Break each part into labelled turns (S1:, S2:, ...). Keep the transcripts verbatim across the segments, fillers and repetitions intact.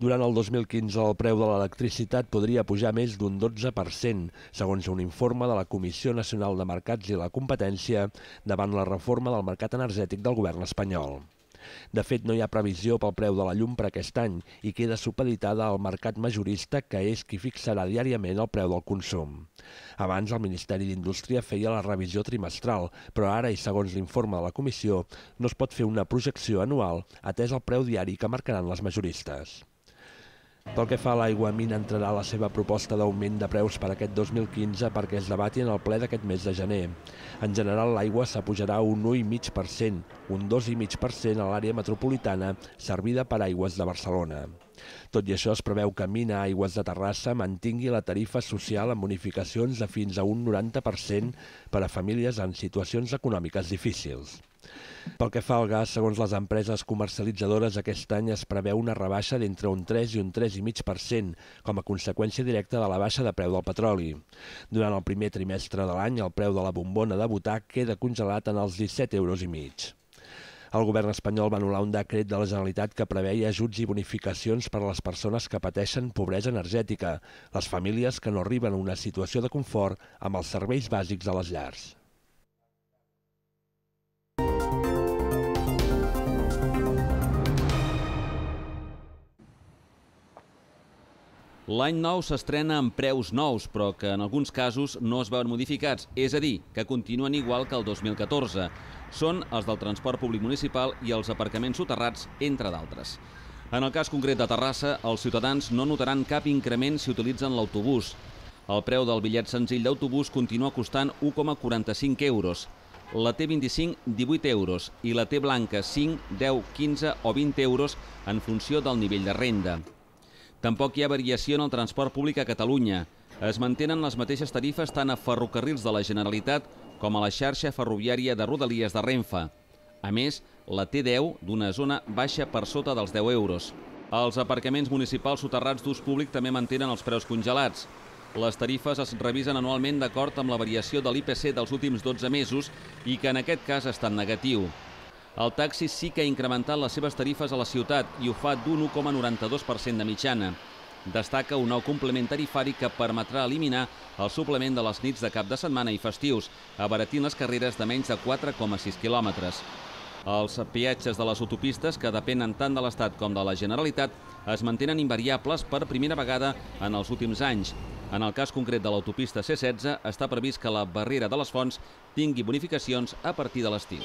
S1: Durant el dos mil quinze el preu de l'electricitat podria pujar més d'un dotze per cent, segons un informe de la Comissió Nacional de Mercats i la Competència davant la reforma del mercat energètic del govern espanyol. De fet, no hi ha previsió pel preu de la llum per aquest any i queda supeditada al mercat majorista, que és qui fixarà diàriament el preu del consum. Abans, el Ministeri d'Indústria feia la revisió trimestral, però ara, i segons l'informe de la comissió, no es pot fer una projecció anual, atès el preu diari que marcaran les majoristes. Pel que fa a l'aigua, Mina entrarà la seva proposta d'augment de preus per aquest dos mil quinze perquè es debati en el ple d'aquest mes de gener. En general, l'aigua s'apujarà un u coma cinc per cent, un dos coma cinc per cent a l'àrea metropolitana, servida per Aigües de Barcelona. Tot i això, es preveu que Mina Aigües de Terrassa mantingui la tarifa social amb bonificacions de fins a un noranta per cent per a famílies en situacions econòmiques difícils. Pel que fa al gas, segons les empreses comercialitzadores, aquest any es preveu una rebaixa d'entre un tres i un tres coma cinc per cent, com a conseqüència directa de la baixa de preu del petroli. Durant el primer trimestre de l'any, el preu de la bombona de butà queda congelat en els disset euros i mig. El govern espanyol va anul·lar un decret de la Generalitat que preveia ajuts i bonificacions per a les persones que pateixen pobresa energètica, les famílies que no arriben a una situació de confort amb els serveis bàsics a les llars.
S2: L'any nou s'estrena amb preus nous, però que en alguns casos no es veuen modificats, és a dir, que continuen igual que el dos mil catorze. Són els del transport públic municipal i els aparcaments soterrats, entre d'altres. En el cas concret de Terrassa, els ciutadans no notaran cap increment si utilitzen l'autobús. El preu del bitllet senzill d'autobús continua costant u coma quaranta-cinc euros. La T vint-i-cinc, divuit euros, i la T blanca, cinc, deu, quinze o vint euros en funció del nivell de renda. Tampoc hi ha variació en el transport públic a Catalunya. Es mantenen les mateixes tarifes tant a ferrocarrils de la Generalitat com a la xarxa ferroviària de Rodalies de Renfe. A més, la T deu d'una zona baixa per sota dels deu euros. Els aparcaments municipals soterrats d'ús públic també mantenen els preus congelats. Les tarifes es revisen anualment d'acord amb la variació de l'I P C dels últims dotze mesos i que en aquest cas està en negatiu. El taxi sí que ha incrementat les seves tarifes a la ciutat i ho fa d'un u coma noranta-dos per cent de mitjana. Destaca un nou complement tarifari que permetrà eliminar el suplement de les nits de cap de setmana i festius, abaratint les carreres de menys de quatre coma sis quilòmetres. Els peatges de les autopistes, que depenen tant de l'Estat com de la Generalitat, es mantenen invariables per primera vegada en els últims anys. En el cas concret de l'autopista C setze, està previst que la Barrera de les Fonts tingui bonificacions a partir de l'estiu.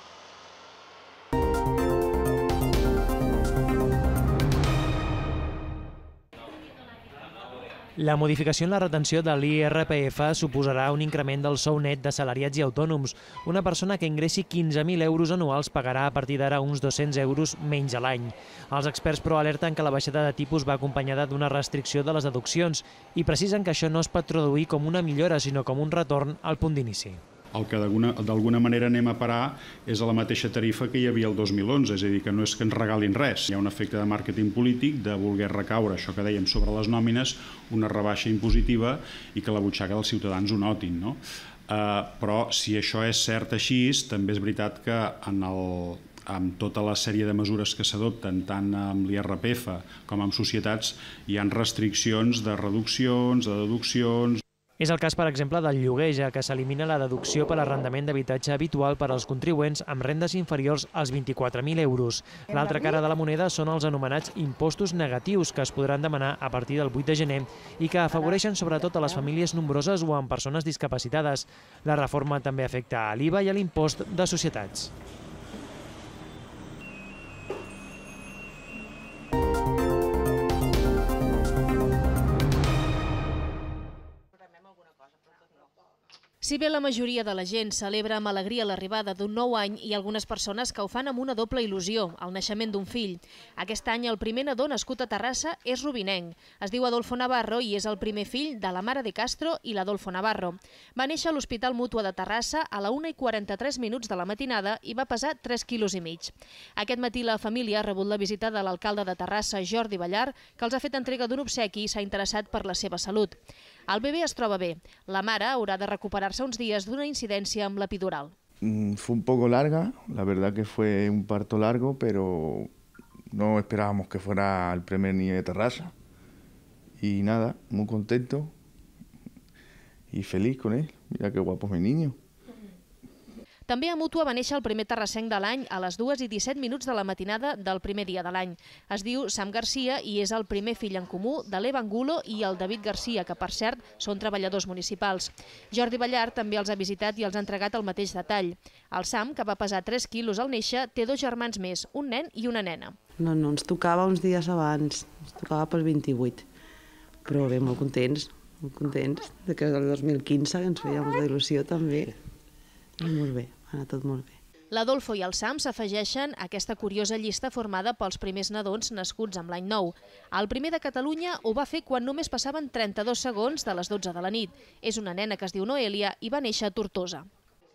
S3: La modificació en la retenció de l'I R P F suposarà un increment del sou net d'assalariats i autònoms. Una persona que ingressi quinze mil euros anuals pagarà a partir d'ara uns dos-cents euros menys a l'any. Els experts, però, alerten que la baixada de tipus va acompanyada d'una restricció de les deduccions i precisen que això no es pot traduir com una millora, sinó com un retorn al punt d'inici.
S4: El que d'alguna manera anem a parar és a la mateixa tarifa que hi havia el dos mil onze, és a dir, que no és que ens regalin res. Hi ha un efecte de màrqueting polític de voler recaure, això que dèiem, sobre les nòmines, una rebaixa impositiva i que la butxaca dels ciutadans ho notin, no? Uh, però si això és cert així, també és veritat que en el, amb tota la sèrie de mesures que s'adopten, tant amb l'I R P F com amb societats, hi ha restriccions de reduccions, de deduccions.
S3: És el cas, per exemple, del lloguer, ja que s'elimina la deducció per arrendament d'habitatge habitual per als contribuents amb rendes inferiors als vint-i-quatre mil euros. L'altra cara de la moneda són els anomenats impostos negatius, que es podran demanar a partir del vuit de gener i que afavoreixen sobretot a les famílies nombroses o amb persones discapacitades. La reforma també afecta a l'I V A i a l'impost de societats.
S5: Si bé la majoria de la gent celebra amb alegria l'arribada d'un nou any, hi ha algunes persones que ho fan amb una doble il·lusió, el naixement d'un fill. Aquest any el primer nadó nascut a Terrassa és rubinenc. Es diu Adolfo Navarro i és el primer fill de la mare de Castro i l'Adolfo Navarro. Va néixer a l'Hospital Mútua de Terrassa a la una i quaranta-tres minuts de la matinada i va pesar tres quilos i mig. Aquest matí la família ha rebut la visita de l'alcalde de Terrassa, Jordi Ballar, que els ha fet entrega d'un obsequi i s'ha interessat per la seva salut. El bebè es troba bé. La mare haurà de recuperar-se uns días de una incidencia amb l'epidural.
S6: Fue un poco larga, la verdad que fue un parto largo, pero no esperábamos que fuera el primer niño de Tarrasa. Y nada, muy contento y feliz con él. Mira qué guapo es mi niño.
S5: També a Mútua va néixer el primer terrassenc de l'any a les dues i disset minuts de la matinada del primer dia de l'any. Es diu Sam Garcia i és el primer fill en comú de l'Eva Angulo i el David Garcia, que per cert són treballadors municipals. Jordi Ballart també els ha visitat i els ha entregat el mateix detall. El Sam, que va pesar tres quilos al néixer, té dos germans més, un nen i una nena.
S7: No, no, ens tocava uns dies abans, ens tocava pel vint-i-vuit, però bé, molt contents, molt contents, de que el dos mil quinze ens feia molta il·lusió també. Molt bé, ha anat tot molt bé.
S5: L'Adolfo i el Sam s'afegeixen a aquesta curiosa llista formada pels primers nadons nascuts amb l'any nou. El primer de Catalunya ho va fer quan només passaven trenta-dos segons de les dotze de la nit. És una nena que es diu Noelia i va néixer a Tortosa.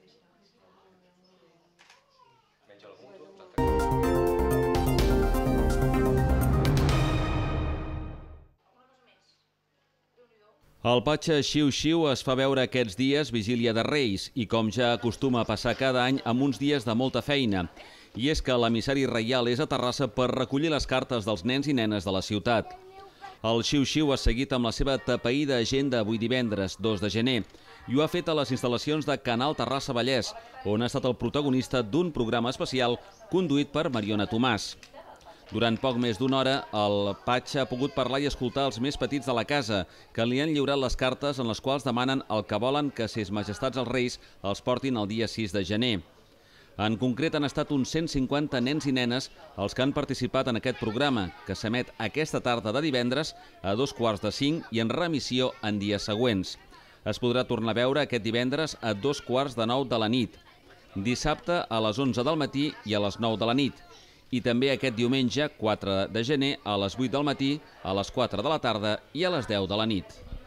S2: El Patxa Xiu-Xiu es fa veure aquests dies vigília de Reis i, com ja acostuma a passar cada any, amb uns dies de molta feina. I és que l'emissari reial és a Terrassa per recollir les cartes dels nens i nenes de la ciutat. El Xiu-Xiu ha seguit amb la seva tapeïda agenda avui divendres, dos de gener, i ho ha fet a les instal·lacions de Canal Terrassa Vallès, on ha estat el protagonista d'un programa especial conduït per Mariona Tomàs. Durant poc més d'una hora, el Patxa ha pogut parlar i escoltar els més petits de la casa, que li han lliurat les cartes en les quals demanen el que volen que ses majestats els reis els portin el dia sis de gener. En concret, han estat uns cent cinquanta nens i nenes els que han participat en aquest programa, que s'emet aquesta tarda de divendres a dos quarts de cinc i en remissió en dies següents. Es podrà tornar a veure aquest divendres a dos quarts de nou de la nit, dissabte a les onze del matí i a les nou de la nit, i també aquest diumenge, quatre de gener, a les vuit del matí, a les quatre de la tarda i a les deu de la nit.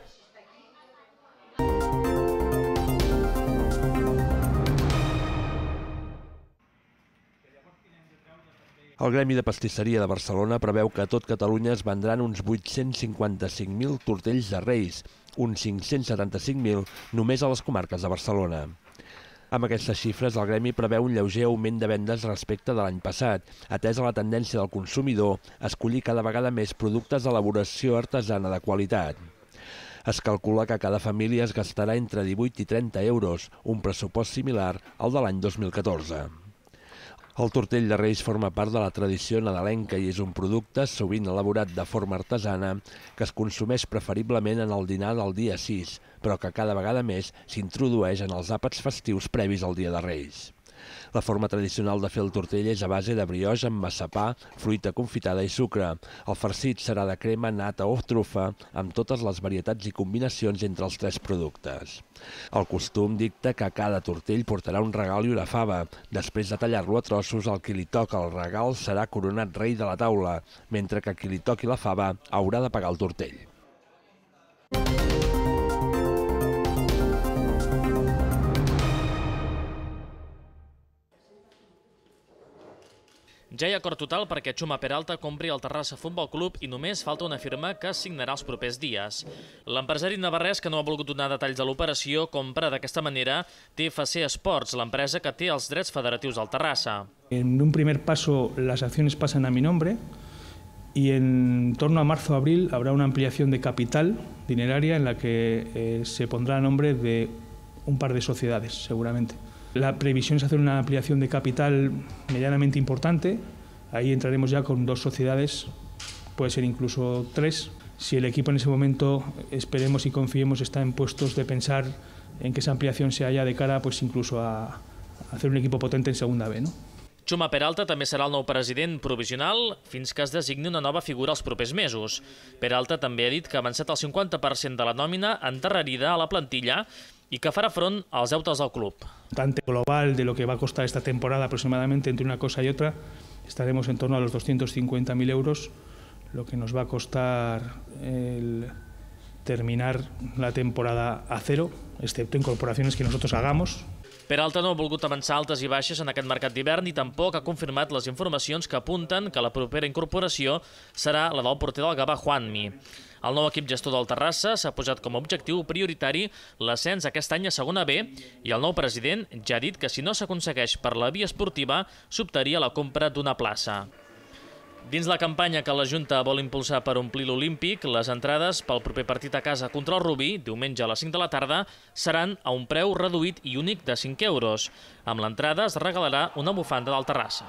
S1: El Gremi de Pastisseria de Barcelona preveu que a tot Catalunya es vendran uns vuit-cents cinquanta-cinc mil tortells de Reis, uns cinc-cents setanta-cinc mil només a les comarques de Barcelona. Amb aquestes xifres, el Gremi preveu un lleuger augment de vendes respecte de l'any passat, atesa la tendència del consumidor a escollir cada vegada més productes d'elaboració artesana de qualitat. Es calcula que cada família es gastarà entre divuit i trenta euros, un pressupost similar al de l'any dos mil catorze. El tortell de Reis forma part de la tradició nadalenca i és un producte sovint elaborat de forma artesana que es consumeix preferiblement en el dinar del dia sis, però que cada vegada més s'introdueix en els àpats festius previs al dia de Reis. La forma tradicional de fer el tortell és a base de brioix amb massapà, fruita confitada i sucre. El farcit serà de crema, nata o trufa, amb totes les varietats i combinacions entre els tres productes. El costum dicta que cada tortell portarà un regal i una fava. Després de tallar-lo a trossos, el qui li toca el regal serà coronat rei de la taula, mentre que qui li toqui la fava haurà de pagar el tortell.
S8: Ja hi ha acord total perquè Chuma Peralta compri el Terrassa Futbol Club i només falta una firma que es signarà els propers dies. L'empresari navarrès, que no ha volgut donar detalls de l'operació, compra d'aquesta manera T F C Sports, l'empresa que té els drets federatius del Terrassa.
S9: En un primer paso las acciones pasan a mi nombre y en torno a marzo o abril habrá una ampliación de capital dineraria en la que eh, se pondrá a nombre de un par de sociedades, seguramente. La previsión es hacer una ampliación de capital medianamente importante. Ahí entraremos ya con dos sociedades, puede ser incluso tres. Si el equipo en ese momento, esperemos y confiemos, está en puestos de pensar en que esa ampliación se haya de cara pues incluso a hacer un equipo potente en segunda B, ¿no?
S8: Chuma Peralta també serà el nou president provisional fins que es designi una nova figura els propers mesos. Peralta també ha dit que ha avançat el cinquanta per cent de la nòmina endarrerida a la plantilla y que farà front als deutes del club.
S9: Tante global de lo que va a costar esta temporada aproximadamente entre una cosa y otra, estaremos en torno a los doscientos cincuenta mil euros, lo que nos va a costar el terminar la temporada a cero, excepto incorporaciones que nosotros hagamos.
S8: Peralta no ha volgut avançar altes i baixes en aquest mercat d'hivern i tampoc ha confirmat les informacions que apunten que la propera incorporació serà la del porter del Gavà, Juanmi. El nou equip gestor del Terrassa s'ha posat com a objectiu prioritari l'ascens aquest any a segona B i el nou president ja ha dit que si no s'aconsegueix per la via esportiva s'optaria a la compra d'una plaça. Dins la campanya que la Junta vol impulsar per omplir l'Olímpic, les entrades pel proper partit a casa contra el Rubí, diumenge a les cinc de la tarda, seran a un preu reduït i únic de cinc euros. Amb l'entrada es regalarà una bufanda del Terrassa.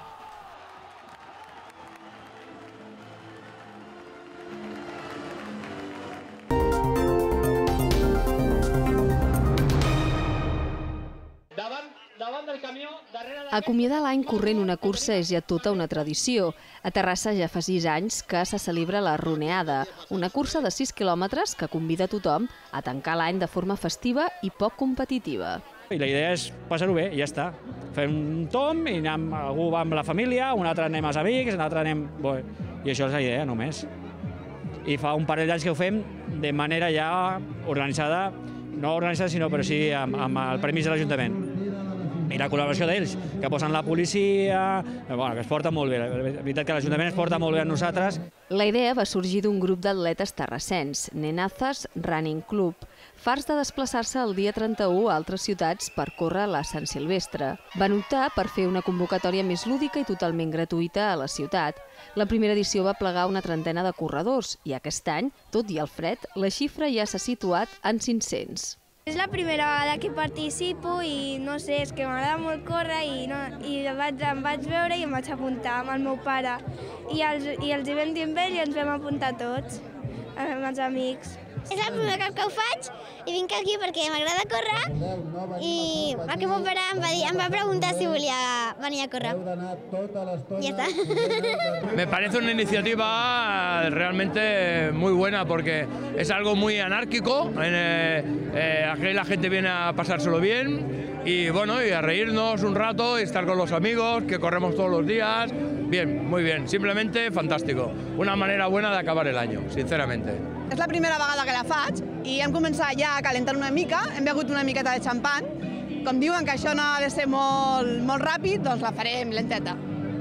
S10: Acomiadar l'any corrent una cursa és ja tota una tradició. A Terrassa ja fa sis anys que se celebra la Roneada, una cursa de sis quilòmetres que convida tothom a tancar l'any de forma festiva i poc competitiva.
S11: I la idea és passar-ho bé i ja està. Fem un tom i anem, algú va amb la família, un altre anem als amics, un altre anem... Bé, i això és la idea només. I fa un parell d'anys que ho fem de manera ja organitzada, no organitzada sinó però sí amb, amb el permís de l'Ajuntament. I la col·laboració d'ells, que posen la policia, bueno, que es porta molt bé. La veritat que l'Ajuntament es porta molt bé a nosaltres.
S10: La idea va sorgir d'un grup d'atletes terrassens, Nenazas Running Club, farts de desplaçar-se el dia trenta-u a altres ciutats per córrer la Sant Silvestre. Van optar per fer una convocatòria més lúdica i totalment gratuïta a la ciutat. La primera edició va plegar una trentena de corredors i aquest any, tot i el fred, la xifra ja s'ha situat en cinc-cents.
S12: És la primera vegada que participo i no sé, és que m'agrada molt córrer i, no, i vaig, em vaig veure i em vaig apuntar amb el meu pare. I els, i els hi vam dir amb ell i ens vam apuntar tots, amb els amics.
S13: És el primer cop que ho faig i vinc aquí perquè m'agrada córrer i el que meu pare em va, dir, em va preguntar si volia venir a córrer. Y ya está.
S14: Me parece una iniciativa realmente muy buena porque es algo muy anárquico. Eh, eh, aquí la gente viene a pasárselo bien y bueno, y a reírnos un rato y estar con los amigos que corremos todos los días. Bien, muy bien, simplemente fantástico. Una manera buena de acabar el año, sinceramente.
S15: És la primera vegada que la faig i hem començat ja a calentar una mica, hem begut una miqueta de xampan. Com diuen que això no ha de ser molt, molt ràpid, doncs la farem lenteta.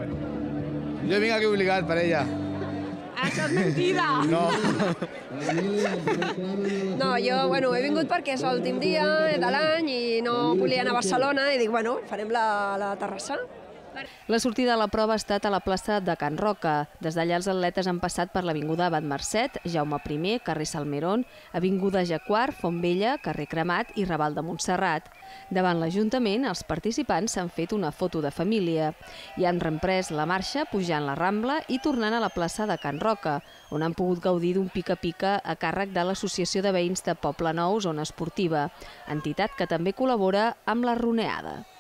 S6: Jo vinc aquí obligat per ella.
S15: Això és mentida!
S6: No.
S16: No, jo bueno, he vingut perquè és l'últim dia de l'any i no volia anar a Barcelona i dic, bueno, farem la, la Terrassa.
S10: La sortida de la prova ha estat a la plaça de Can Roca. Des d'allà els atletes han passat per l'avinguda Abat Marcet, Jaume primer, carrer Salmerón, avinguda Jaquart, Fontvella, carrer Cremat i Raval de Montserrat. Davant l'Ajuntament, els participants s'han fet una foto de família i han reemprès la marxa pujant la Rambla i tornant a la plaça de Can Roca, on han pogut gaudir d'un pica-pica a càrrec de l'Associació de Veïns de Poble Nou Zona Esportiva, entitat que també col·labora amb la Roneada.